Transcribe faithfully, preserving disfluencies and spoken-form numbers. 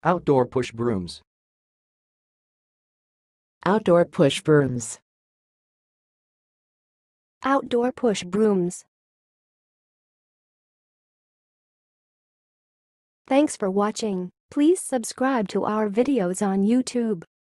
Outdoor push brooms. Outdoor push brooms. Outdoor push brooms. Thanks for watching. Please subscribe to our videos on YouTube.